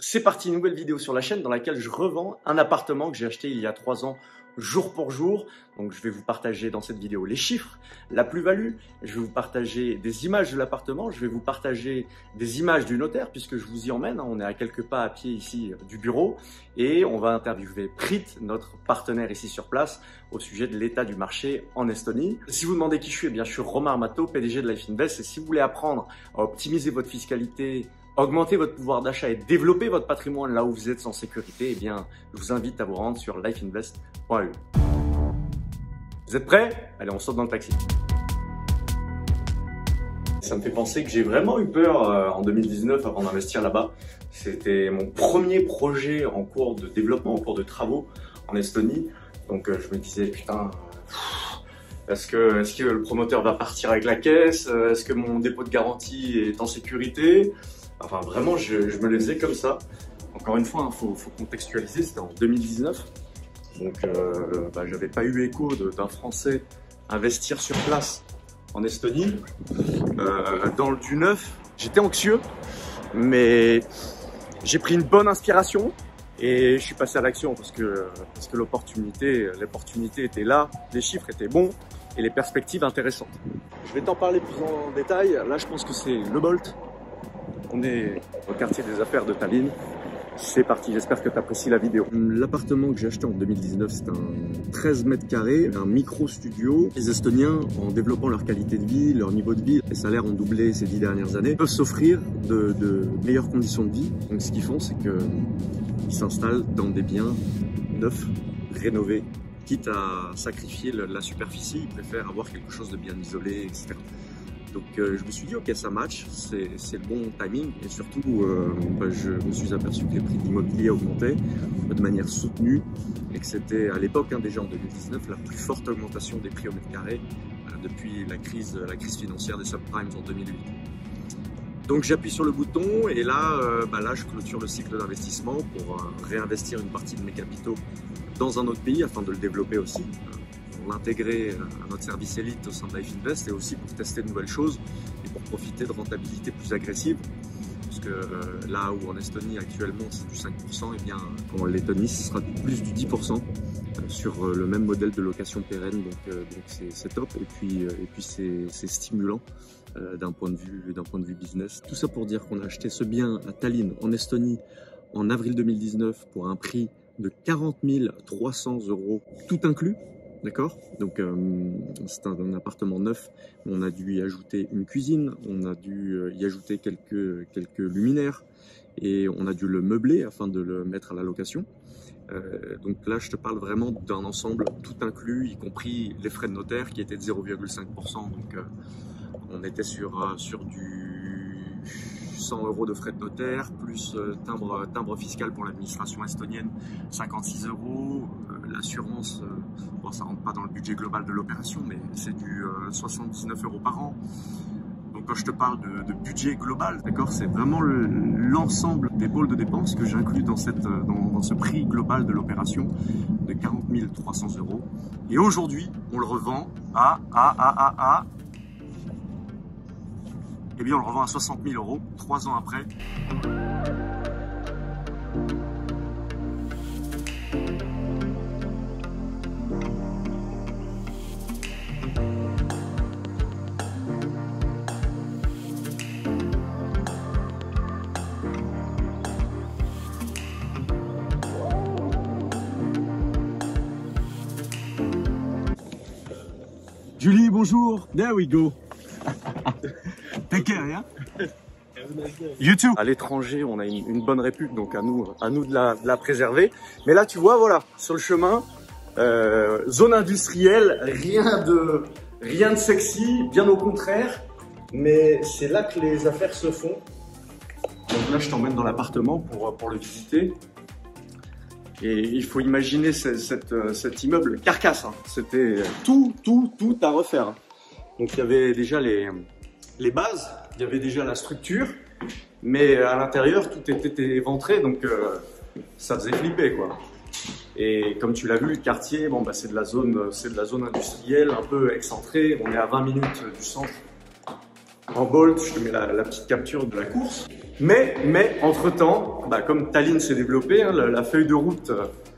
C'est parti, nouvelle vidéo sur la chaîne dans laquelle je revends un appartement que j'ai acheté il y a 3 ans, jour pour jour. Donc je vais vous partager dans cette vidéo les chiffres, la plus-value, je vais vous partager des images de l'appartement, je vais vous partager des images du notaire puisque je vous y emmène, on est à quelques pas à pied ici du bureau et on va interviewer Prit, notre partenaire ici sur place, au sujet de l'état du marché en Estonie. Si vous demandez qui je suis, eh bien je suis Romain Armato, PDG de Life Invest, et si vous voulez apprendre à optimiser votre fiscalité, augmenter votre pouvoir d'achat et développer votre patrimoine là où vous êtes en sécurité, eh bien, je vous invite à vous rendre sur lifeinvest.eu. Vous êtes prêts? Allez, on saute dans le taxi. Ça me fait penser que j'ai vraiment eu peur en 2019 avant d'investir là-bas. C'était mon premier projet en cours de développement, en cours de travaux en Estonie. Donc je me disais, putain, est-ce que le promoteur va partir avec la caisse? Est-ce que mon dépôt de garantie est en sécurité? Enfin, vraiment, je me le faisais comme ça. Encore une fois, faut contextualiser, c'était en 2019. Donc, j'avais pas eu écho d'un Français investir sur place en Estonie, dans du neuf. J'étais anxieux, mais j'ai pris une bonne inspiration et je suis passé à l'action parce que l'opportunité était là, les chiffres étaient bons et les perspectives intéressantes. Je vais t'en parler plus en détail. Là, je pense que c'est le Bolt. On est au quartier des affaires de Tallinn. C'est parti, j'espère que tu apprécies la vidéo. L'appartement que j'ai acheté en 2019, c'est un 13 mètres carrés, un micro-studio. Les Estoniens, en développant leur qualité de vie, leur niveau de vie, les salaires ont doublé ces 10 dernières années, peuvent s'offrir de meilleures conditions de vie. Donc ce qu'ils font, c'est qu'ils s'installent dans des biens neufs, rénovés. Quitte à sacrifier la superficie, ils préfèrent avoir quelque chose de bien isolé, etc. Donc je me suis dit ok, ça match, c'est le bon timing, et surtout je me suis aperçu que les prix de l'immobilier augmentaient de manière soutenue et que c'était à l'époque, déjà en 2019, la plus forte augmentation des prix au mètre carré depuis la crise financière des subprimes en 2008. Donc j'appuie sur le bouton et là, je clôture le cycle d'investissement pour réinvestir une partie de mes capitaux dans un autre pays afin de le développer aussi. Pour l'intégrer à notre service élite au sein de Life Invest et aussi pour tester de nouvelles choses et pour profiter de rentabilité plus agressive. Parce que là où en Estonie actuellement c'est du 5%, et bien en Lettonie ce sera plus du 10% sur le même modèle de location pérenne. Donc c'est top et puis c'est stimulant d'un point de vue business. Tout ça pour dire qu'on a acheté ce bien à Tallinn en Estonie en avril 2019 pour un prix de 40 300 €, tout inclus. D'accord? Donc c'est un appartement neuf, on a dû y ajouter une cuisine, on a dû y ajouter quelques luminaires et on a dû le meubler afin de le mettre à la location. Donc là je te parle vraiment d'un ensemble tout inclus, y compris les frais de notaire qui étaient de 0,5%. Donc on était sur du 100 € de frais de notaire, plus timbre fiscal pour l'administration estonienne, 56 €. L'assurance, bon, ça rentre pas dans le budget global de l'opération, mais c'est du 79 € par an. Donc quand je te parle de budget global, d'accord, c'est vraiment l'ensemble des pôles de dépenses que j'inclus dans ce prix global de l'opération de 40 300 €. Et aujourd'hui, on le revend eh bien, on le revend à 60 000 €, 3 ans après. Julie, bonjour. There we go. Take care, yeah? You too. À l'étranger, on a une bonne répute, donc à nous de la préserver. Mais là, tu vois, voilà, sur le chemin, zone industrielle, rien de sexy, bien au contraire. Mais c'est là que les affaires se font. Donc là, je t'emmène dans l'appartement pour le visiter. Et il faut imaginer cet immeuble carcasse. Hein. C'était tout à refaire. Donc il y avait déjà les bases, il y avait déjà la structure, mais à l'intérieur tout était éventré, donc ça faisait flipper quoi. Et comme tu l'as vu, le quartier, bon c'est de la zone industrielle, un peu excentrée. On est à 20 minutes du centre. En Bolt, je te mets la petite capture de la course. Mais entre-temps, bah, comme Tallinn s'est développé, hein, la feuille de route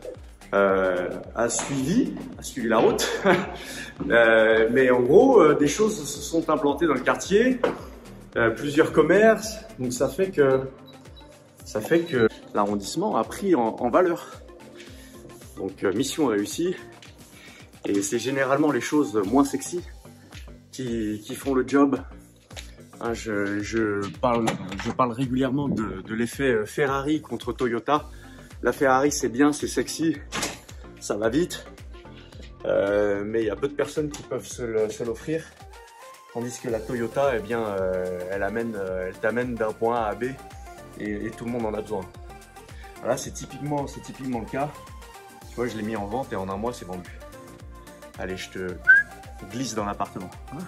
a suivi la route. Mais en gros, des choses se sont implantées dans le quartier, plusieurs commerces, donc ça fait que l'arrondissement a pris en valeur. Donc mission réussie, et c'est généralement les choses moins sexy qui font le job. Hein, je parle régulièrement de l'effet Ferrari contre Toyota. La Ferrari, c'est bien, c'est sexy, ça va vite, mais il y a peu de personnes qui peuvent se l'offrir. Tandis que la Toyota, eh bien, elle t'amène d'un point A à B, et tout le monde en a besoin. Là, c'est typiquement le cas. Tu vois, je l'ai mis en vente et en un mois, c'est vendu. Allez, je te glisse dans l'appartement.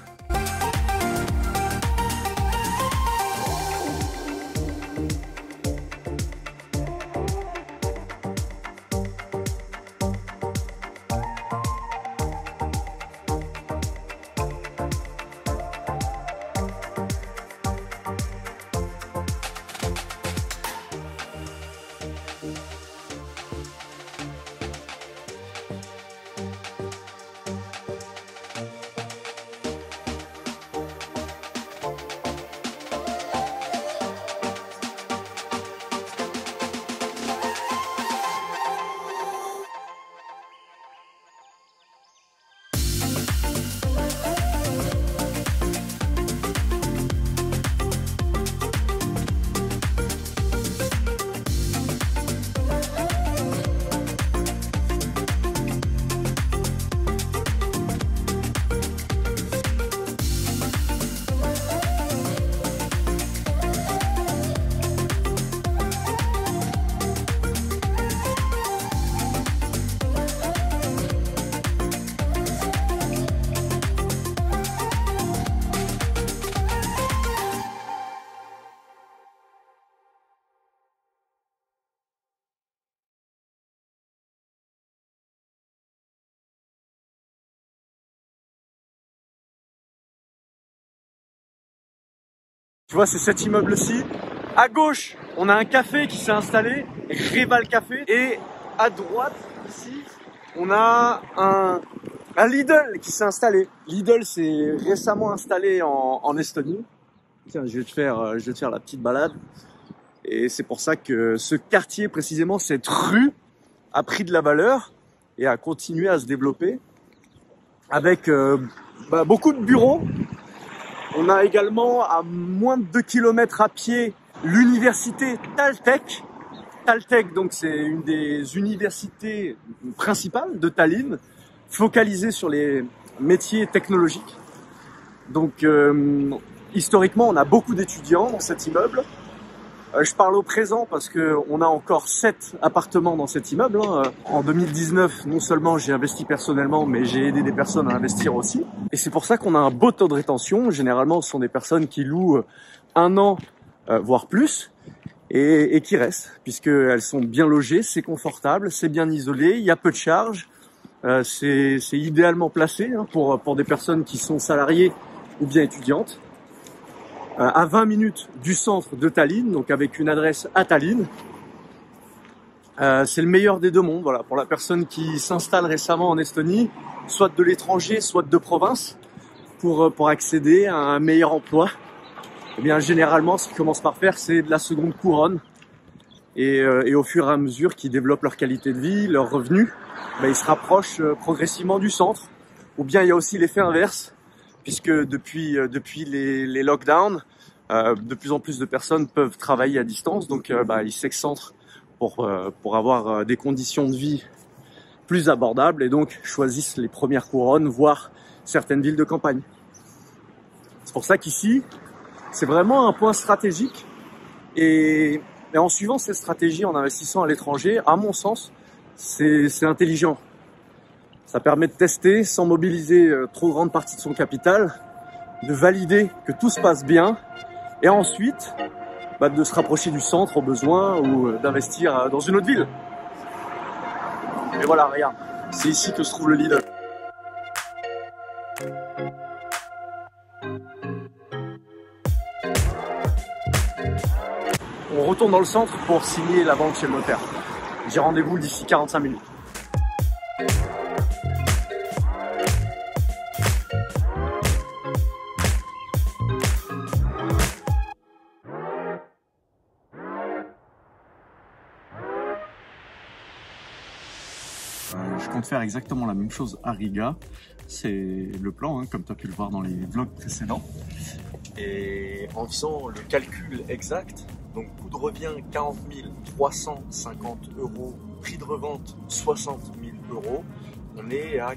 Tu vois, c'est cet immeuble-ci. À gauche, on a un café qui s'est installé, Reval Café. Et à droite, ici, on a un Lidl qui s'est installé. Lidl s'est récemment installé en Estonie. Tiens, je vais te faire la petite balade. Et c'est pour ça que ce quartier, précisément, cette rue, a pris de la valeur et a continué à se développer avec beaucoup de bureaux. On a également, à moins de 2 km à pied, l'université Taltech. Taltech, donc, c'est une des universités principales de Tallinn, focalisée sur les métiers technologiques. Donc, historiquement, on a beaucoup d'étudiants dans cet immeuble. Je parle au présent parce qu'on a encore 7 appartements dans cet immeuble. En 2019, non seulement j'ai investi personnellement, mais j'ai aidé des personnes à investir aussi. Et c'est pour ça qu'on a un beau taux de rétention. Généralement, ce sont des personnes qui louent 1 an, voire plus, et qui restent, puisqu'elles sont bien logées, c'est confortable, c'est bien isolé, il y a peu de charges. C'est idéalement placé pour des personnes qui sont salariées ou bien étudiantes. À 20 minutes du centre de Tallinn, donc avec une adresse à Tallinn. C'est le meilleur des deux mondes, voilà, pour la personne qui s'installe récemment en Estonie, soit de l'étranger, soit de province, pour accéder à un meilleur emploi. Eh bien, généralement, ce qu'ils commencent par faire, c'est de la seconde couronne. Et au fur et à mesure qu'ils développent leur qualité de vie, leurs revenus, ils se rapprochent progressivement du centre. Ou bien il y a aussi l'effet inverse, puisque depuis les lockdowns, de plus en plus de personnes peuvent travailler à distance, donc ils s'excentrent pour avoir des conditions de vie plus abordables et donc choisissent les premières couronnes, voire certaines villes de campagne. C'est pour ça qu'ici, c'est vraiment un point stratégique et en suivant cette stratégie, en investissant à l'étranger, à mon sens, c'est intelligent. Ça permet de tester sans mobiliser trop grande partie de son capital, de valider que tout se passe bien et ensuite de se rapprocher du centre au besoin ou d'investir dans une autre ville. Et voilà, regarde, c'est ici que se trouve le Lidl. on retourne dans le centre pour signer la vente chez le notaire. J'ai rendez-vous d'ici 45 minutes. Je compte faire exactement la même chose à Riga. C'est le plan, hein, comme tu as pu le voir dans les vlogs précédents. Et en faisant le calcul exact, donc coût de revient 40 350 €, prix de revente 60 000 €, on est à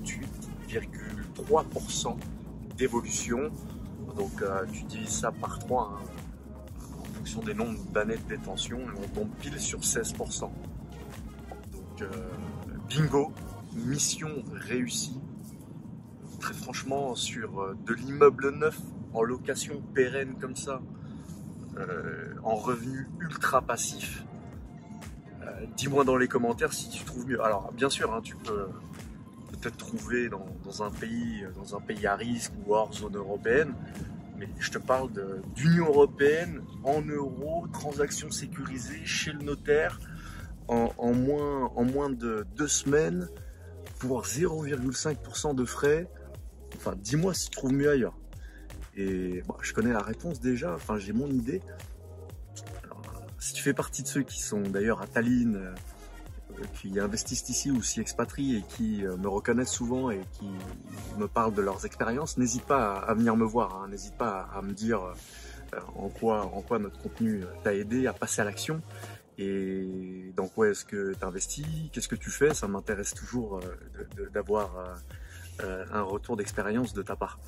48,3% d'évolution. Donc tu divises ça par 3 hein, en fonction des nombres d'années de détention et on tombe pile sur 16%. Donc bingo, mission réussie. Très franchement, sur de l'immeuble neuf en location pérenne comme ça, en revenu ultra passif, dis-moi dans les commentaires si tu trouves mieux. Alors bien sûr, hein, tu peux peut-être trouver dans un pays à risque ou hors zone européenne, mais je te parle d'Union européenne, en euros, transactions sécurisées chez le notaire, en moins de 2 semaines, pour 0,5% de frais. Enfin, dis-moi si tu trouves mieux ailleurs. Et bon, je connais la réponse déjà, enfin j'ai mon idée. Alors, si tu fais partie de ceux qui sont d'ailleurs à Tallinn, qui investissent ici ou s'y expatrient et qui me reconnaissent souvent et qui me parlent de leurs expériences, n'hésite pas à venir me voir, hein, n'hésite pas à me dire en quoi notre contenu t'a aidé à passer à l'action. Et dans quoi est-ce que tu investis, qu'est-ce que tu fais, ça m'intéresse toujours d'avoir un retour d'expérience de ta part.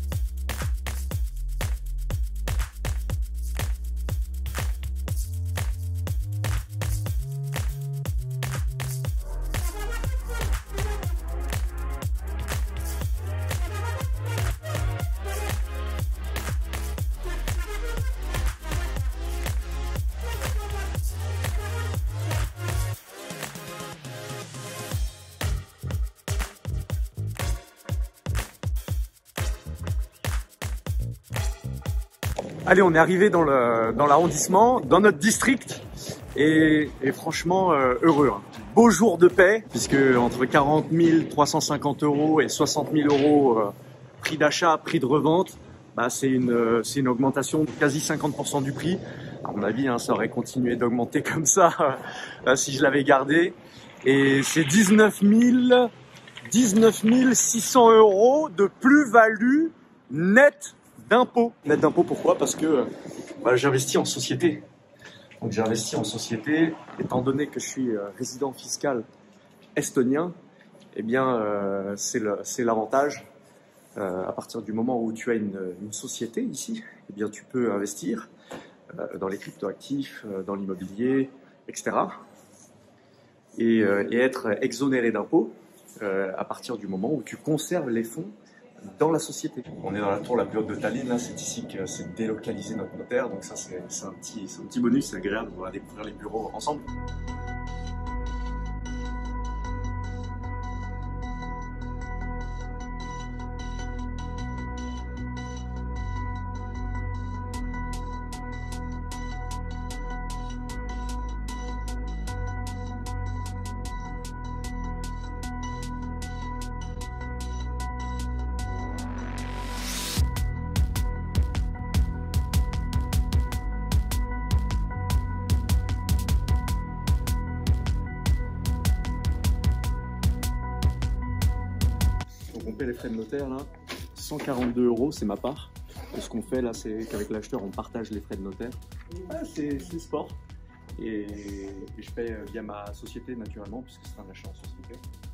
Allez, on est arrivé dans l'arrondissement, dans notre district, et franchement heureux. Hein. Beau jour de paix, puisque entre 40 350 € et 60 000 € prix d'achat, prix de revente, bah, c'est une augmentation de quasi 50% du prix. À mon avis, hein, ça aurait continué d'augmenter comme ça si je l'avais gardé. Et c'est 19 600 € de plus-value nette d'impôts. Net d'impôts, pourquoi? Parce que j'investis en société. Donc j'ai investi en société, étant donné que je suis résident fiscal estonien, eh bien c'est l'avantage. À partir du moment où tu as une société ici, eh bien tu peux investir dans les cryptoactifs, dans l'immobilier, etc. Et être exonéré d'impôts à partir du moment où tu conserves les fonds dans la société. On est dans la tour la plus haute de Tallinn, là, c'est ici que c'est délocalisé notre notaire, donc ça c'est un petit bonus, c'est agréable, on va découvrir les bureaux ensemble. On paie les frais de notaire là, 142 €, c'est ma part. Et ce qu'on fait là, c'est qu'avec l'acheteur, on partage les frais de notaire. Ah, c'est sport. Et je paie via ma société naturellement, puisque c'est un achat en société.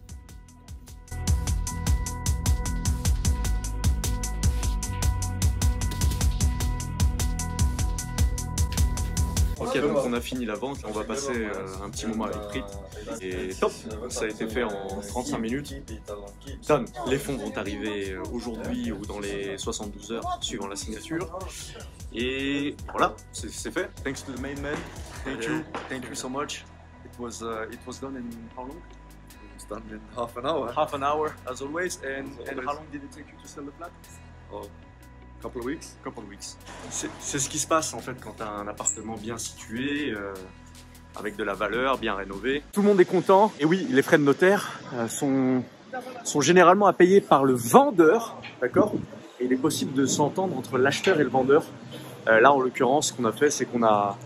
Ok, donc on a fini la vente, on va passer un petit moment avec Prit. Et top, ça a été fait en 35 minutes. Done. Les fonds vont arriver aujourd'hui ou dans les 72 heures suivant la signature. Et voilà, c'est fait. Thanks to the main man. Thank you so much. It was done in how long? It was done in half an hour. Half an hour, as always. And how long did it take you to sell the flat? Oh, Couple of weeks. Couple of weeks. C'est ce qui se passe en fait quand tu as un appartement bien situé, avec de la valeur, bien rénové. Tout le monde est content. Et oui, les frais de notaire sont généralement à payer par le vendeur, d'accord? Et il est possible de s'entendre entre l'acheteur et le vendeur. Là, en l'occurrence, ce qu'on a fait, c'est qu'on a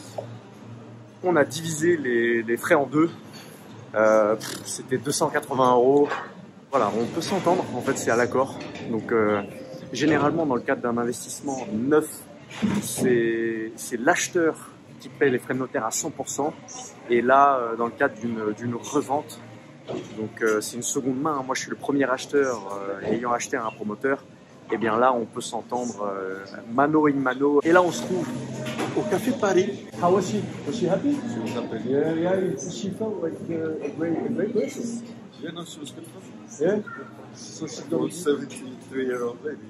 divisé les frais en deux. C'était 280 €. Voilà, on peut s'entendre, en fait, c'est à l'accord. Donc, généralement, dans le cadre d'un investissement neuf, c'est l'acheteur qui paie les frais de notaire à 100%. Et là, dans le cadre d'une revente, donc c'est une seconde main. Moi, je suis le premier acheteur ayant acheté à un promoteur. Et bien là, on peut s'entendre mano in mano. Et là, on se trouve au Café Paris. How was she? Was she happy? She was happy. Yeah. She felt like a great person. Yeah, no, she was good. Yeah. So she's got a 73-year-old lady.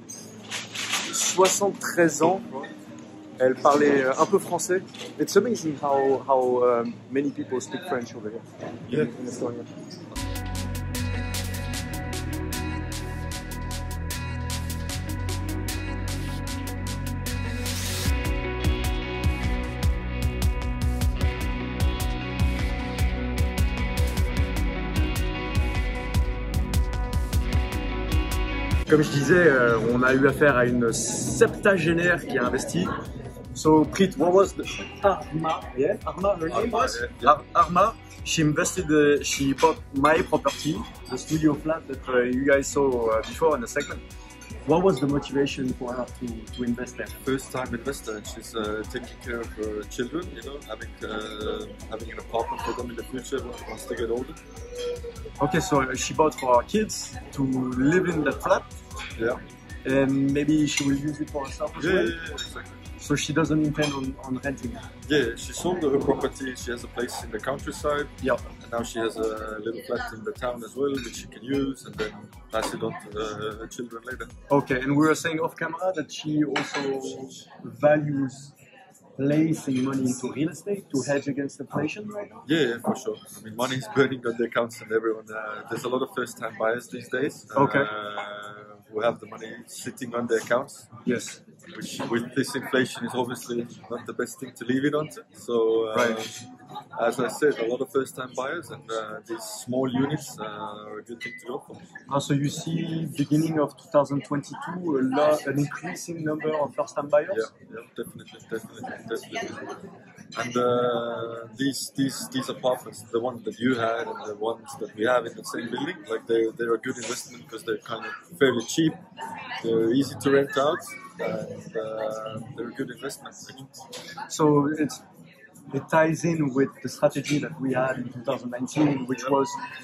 73 ans. Elle parlait un peu français. It's amazing how many people speak French over here. Yeah. In Estonia. Comme je disais, on a eu affaire à une septagénaire qui a investi. So, Prit, what was the Arma? Yeah, Arma, her name was? Arma. She invested, she bought my property, the studio flat that you guys saw before in the segment. What was the motivation for her to invest there? First time investor, and she's taking care of her children, you know, having an apartment for them in the future once they get older. Okay, so she bought for her kids to live in the flat. Yeah. And maybe she will use it for herself as well. Yeah, exactly. So she doesn't intend on renting. Yeah, she sold her property. She has a place in the countryside. Yeah. And now she has a little flat in the town as well, which she can use and then pass it on to the children later. Okay, and we were saying off camera that she also values placing money into real estate to hedge against inflation right now? Yeah, for sure. I mean, money is burning on the accounts and everyone. There's a lot of first-time buyers these days. Okay. Who have the money sitting on their accounts. Yes. Which, with this inflation, is obviously not the best thing to leave it onto. So, as I said, a lot of first-time buyers, and these small units are a good thing to go for. So you see, beginning of 2022, an increasing number of first-time buyers. Yeah, definitely. And these apartments, the ones that you had and the ones that we have in the same building, like they're a good investment because they're kind of fairly cheap, they're easy to rent out, and they're a good investment. So it ties in with the strategy that we had in 2019, which was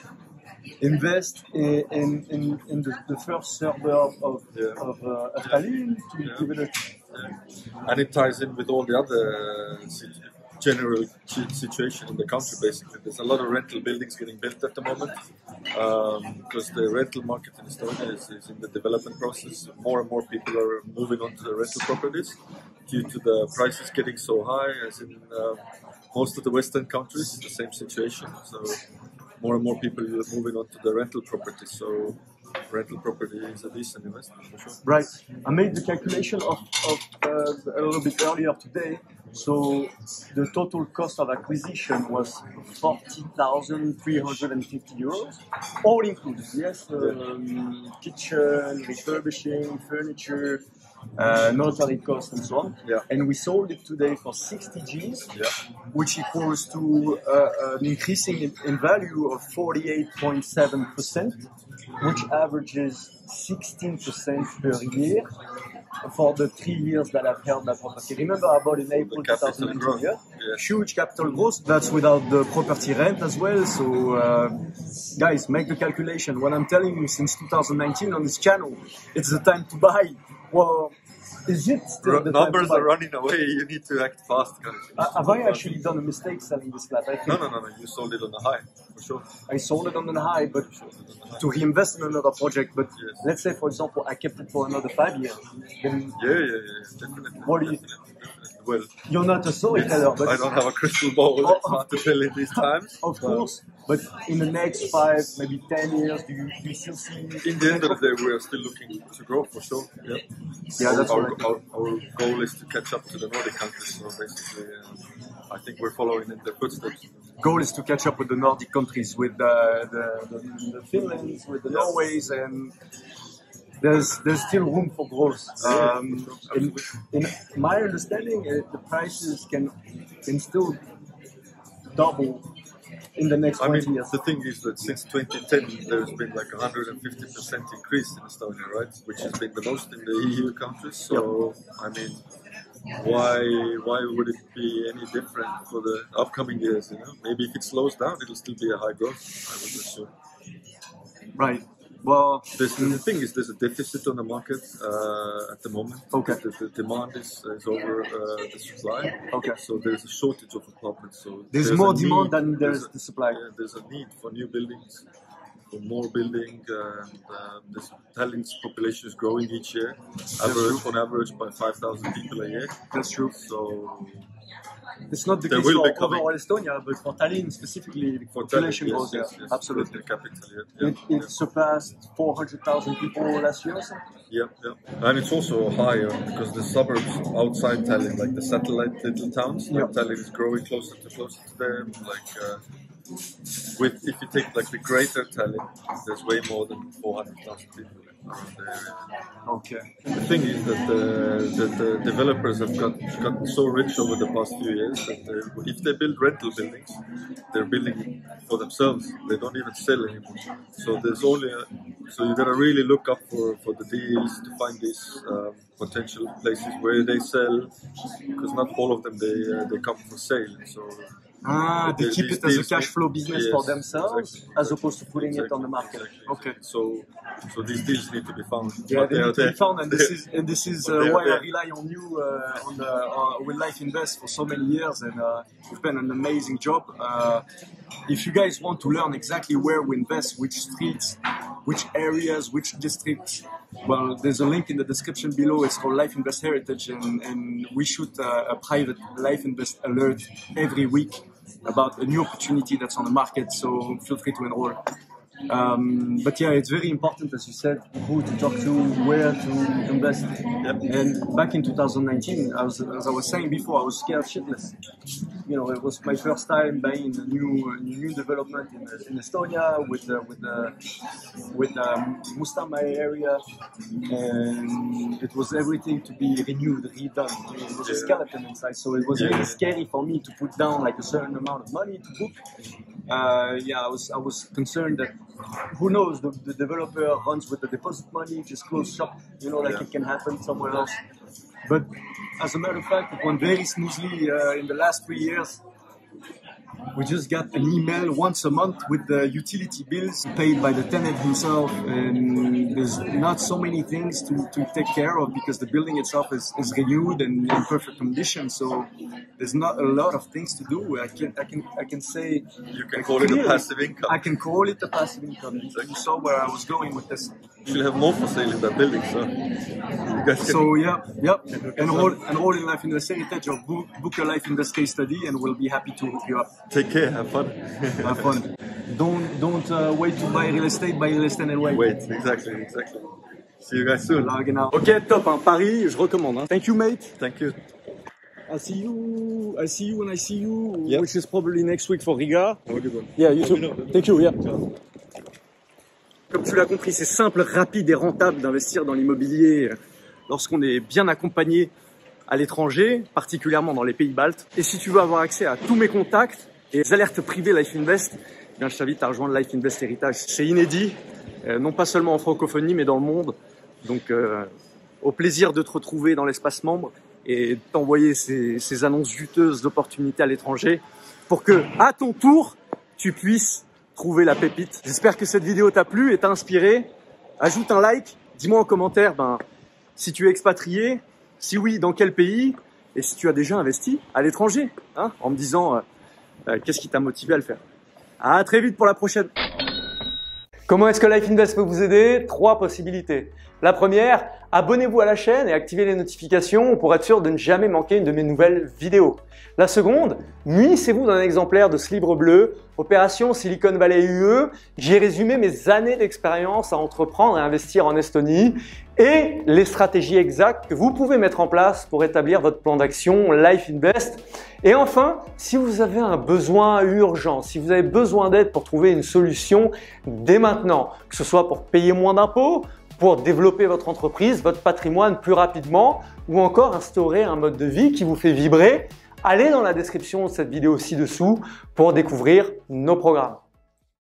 invest in the first suburb of Tallinn to give it a... And it ties in with all the other general situation in the country. Basically, there's a lot of rental buildings getting built at the moment because the rental market in Estonia is in the development process. More and more people are moving on to the rental properties due to the prices getting so high. As in most of the Western countries, it's the same situation. So more and more people are moving on to the rental properties. So rental property is a decent investment for sure. Right. I made the calculation of a little bit earlier today. So the total cost of acquisition was 40,350 euros, all included. Yes, kitchen, refurbishing, furniture, notary costs, and so on. Yeah. And we sold it today for 60 Gs, Yeah. which equals to an increasing in value of 48.7%, which averages 16% per year for the 3 years that I've held that property. Remember, I bought in April 2019. Yeah? Huge capital growth. That's without the property rent as well. So, guys, make the calculation. What I'm telling you since 2019 on this channel, it's the time to buy. Well, is it still the numbers time to buy? are running away. You need to act fast, guys. Have I actually done a mistake selling this flat? I think No. You sold it on a high, for sure. I sold it on the high, but to reinvest in another project. But Yes. let's say, for example, I kept it for another 5 years. Then Yeah, definitely. What do you- Definitely. well, You're not a storyteller, but I don't have a crystal ball. It's hard to tell in these times. of course. But in the next 5, maybe 10 years, do you still see? In the end of the day, we are still looking to grow for sure. Yeah, Yeah, that's our, right. our goal is to catch up to the Nordic countries. So basically, I think we're following in their footsteps. Goal is to catch up with the Nordic countries, with the Finlands, with the Norways, and there's still room for growth. In my understanding, the prices can still double in the next 20 years. The thing is that since 2010, there's been like 150% increase in Estonia, right? Which has been the most in the EU countries. So, I mean, why would it be any different for the upcoming years? You know, maybe if it slows down, it'll still be a high growth, I would assume. Right. Well, the thing is, there's a deficit on the market at the moment. Okay. The demand is over the supply. Okay. So there's a shortage of apartments. So there's more demand than there's the supply. Yeah, there's a need for new buildings, for more building, and Tallinn's population is growing each year. On average, by 5,000 people a year. That's true. So it's not the there case will for be coming. overall Estonia, but for Tallinn specifically, the For population Tallinn, grows. yes, Absolutely. The capital, yeah. It surpassed 400,000 people last year. So? Yeah. And it's also higher because the suburbs outside Tallinn, like the satellite little towns, like Tallinn is growing closer to them. Like if you take like the greater Tallinn, there's way more than 400,000 people around the area. Okay. The thing is that the developers have gotten so rich over the past few years that if they build rental buildings, they're building for themselves. They don't even sell anymore. So there's so you gotta really look up for the deals to find these potential places where they sell, because not all of them they come for sale. So they keep it as a cash flow business for themselves, as opposed to putting it on the market. Exactly. Okay. So these deals need to be found. Yeah, they need to be found, and this is why I there. rely on you with Life Invest for so many years, and you've done an amazing job. If you guys want to learn exactly where we invest, which streets, which areas, which districts, well, there's a link in the description below. It's called Life Invest Heritage, and we shoot a private Life Invest alert every week about a new opportunity that's on the market, so feel free to enroll. But yeah, it's very important, as you said, who to talk to, where to invest. Yep. And back in 2019, as I was saying before, I was scared shitless. You know, it was my first time buying a new development in Estonia with Mustamäe area, and it was everything to be renewed, redone. It was a skeleton inside, so it was really scary for me to put down like a certain amount of money to book. I was concerned that who knows, the developer runs with the deposit money, just close shop, you know, like it can happen somewhere else. But as a matter of fact, it went very smoothly in the last 3 years. We just got an email once a month with the utility bills paid by the tenant himself, and there's not so many things to take care of because the building itself is renewed and in perfect condition. So there's not a lot of things to do. I can say you can call it a passive income. I can call it a passive income. You saw where I was going with this. You have more for sale in that building, so you guys can. So enroll in Life Invest Heritage or book a Life Invest case study, and we'll be happy to hook you up. Take care, have fun. Have fun. Don't wait to buy real estate, buy real estate and wait. Wait, exactly. See you guys soon. Ok, top, hein, Paris, je recommande. Hein. Thank you, mate. Thank you. I see you when I see you, yep. Which is probably next week for Riga. Have a good one. Yeah, you too. Thank you, yeah. Comme tu l'as compris, c'est simple, rapide et rentable d'investir dans l'immobilier lorsqu'on est bien accompagné à l'étranger, particulièrement dans les pays baltes. Et si tu veux avoir accès à tous mes contacts et les alertes privées Life Invest, eh bien, je t'invite à rejoindre Life Invest Heritage. C'est inédit, non pas seulement en francophonie, mais dans le monde. Donc, au plaisir de te retrouver dans l'espace membre et t'envoyer ces annonces juteuses d'opportunités à l'étranger pour que, à ton tour, tu puisses trouver la pépite. J'espère que cette vidéo t'a plu et t'a inspiré. Ajoute un like, dis-moi en commentaire si tu es expatrié, si oui, dans quel pays, et si tu as déjà investi à l'étranger, hein, en me disant qu'est-ce qui t'a motivé à le faire. À très vite pour la prochaine. Comment est-ce que Life Invest peut vous aider? 3 possibilités. La première, abonnez-vous à la chaîne et activez les notifications pour être sûr de ne jamais manquer une de mes nouvelles vidéos. La seconde, munissez-vous d'un exemplaire de ce livre bleu, Opération Silicon Valley UE. J'y ai résumé mes années d'expérience à entreprendre et investir en Estonie et les stratégies exactes que vous pouvez mettre en place pour établir votre plan d'action Life Invest. Et enfin, si vous avez un besoin urgent, si vous avez besoin d'aide pour trouver une solution dès maintenant, que ce soit pour payer moins d'impôts, pour développer votre entreprise, votre patrimoine plus rapidement ou encore instaurer un mode de vie qui vous fait vibrer, allez dans la description de cette vidéo ci-dessous pour découvrir nos programmes.